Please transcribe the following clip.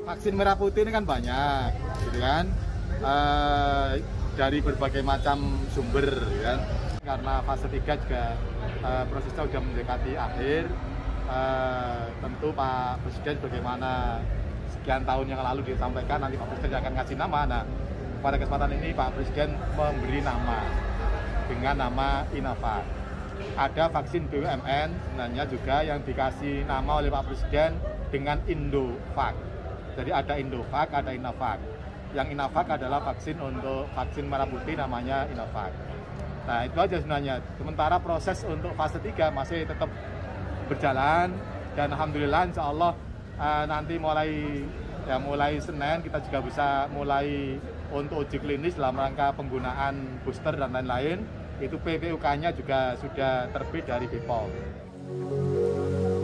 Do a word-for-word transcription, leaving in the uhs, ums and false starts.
vaksin merah putih ini kan banyak, gitu kan, uh, dari berbagai macam sumber, gitu kan. Karena fase tiga juga uh, prosesnya sudah mendekati akhir, uh, tentu Pak Presiden bagaimana sekian tahun yang lalu disampaikan nanti Pak Presiden akan ngasih nama. Nah, pada kesempatan ini Pak Presiden memberi nama dengan nama Inavac. Ada vaksin B U M N sebenarnya juga yang dikasih nama oleh Pak Presiden dengan Indovac. Jadi ada Indovac, ada Inavac. Yang Inavac adalah vaksin untuk vaksin merah putih, namanya Inavac. Nah, itu aja sebenarnya. Sementara proses untuk fase tiga masih tetap berjalan dan alhamdulillah insya Allah uh, nanti mulai ya mulai Senin kita juga bisa mulai untuk uji klinis dalam rangka penggunaan booster dan lain-lain. Itu P P U K-nya juga sudah terbit dari B P O M.